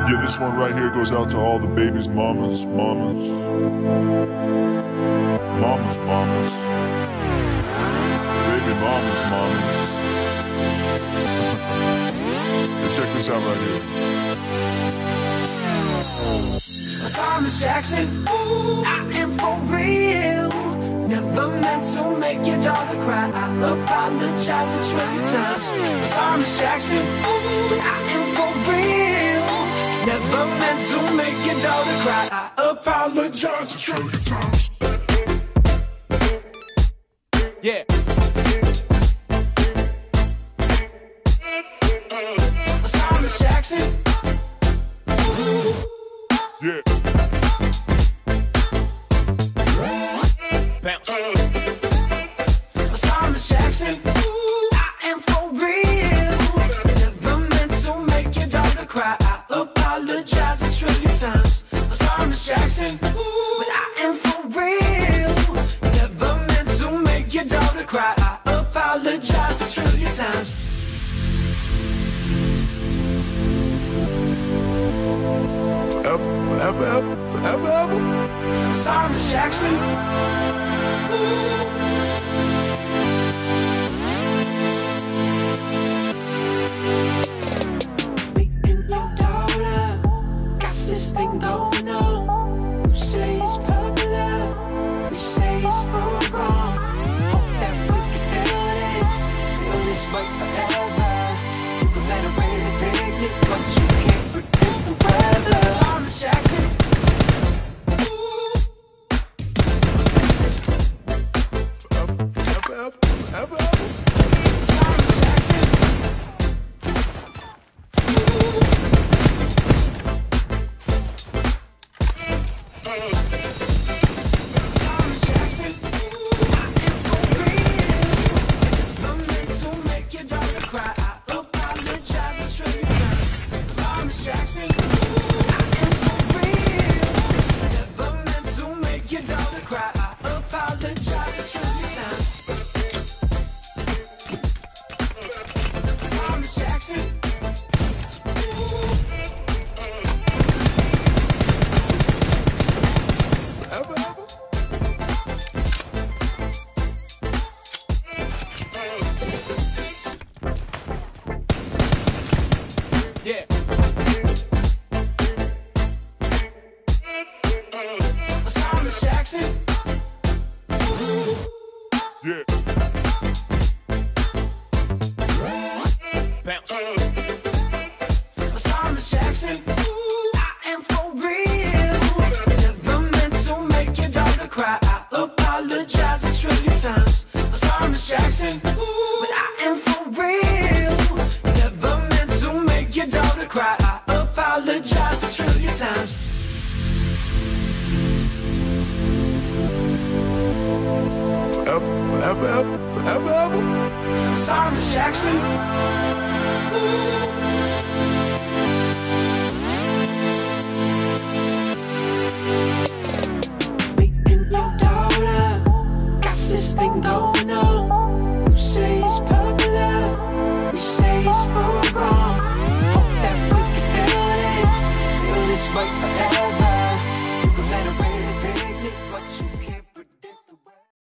Yeah, this one right here goes out to all the babies, mamas. Mamas. Baby mamas. Hey, check this out right here. Thomas Jackson, ooh, I am for real. Never meant to make your daughter cry. I apologize a trillion times. Thomas Jackson, ooh, I am for real. Never meant to make your daughter cry. I apologize a trillion times. Yeah. Thomas Jackson. Yeah. Bounce. Thomas Jackson, ooh, I am for real. Never meant to make your daughter cry. I apologize a trillion times. Thomas Jackson, ooh, but I am for real. Never meant to make your daughter cry. I apologize a trillion times. Forever. Thomas Jackson. Ooh. Me and your daughter got this thing going on. You say it's popular, we say it's for wrong. Hope that we can feel this way forever. You can let it rain and picnic, but you can't predict the weather. Thomas Jackson. Forever. Thomas Jackson. Thomas Jackson. I am for real. Never meant to make your daughter cry. I apologize a trillion times. Thomas Jackson. I am for real. Never meant to make your daughter cry. I apologize a trillion times. Thomas Jackson. Yeah. Thomas Jackson. Yeah. Bounce. Thomas Jackson. I am for real. Never meant to make your daughter cry. I apologize a trillion times. Thomas Jackson. But I am for real. Never meant to make your daughter cry. I apologize a trillion times. Forever. Thomas Jackson. Ooh.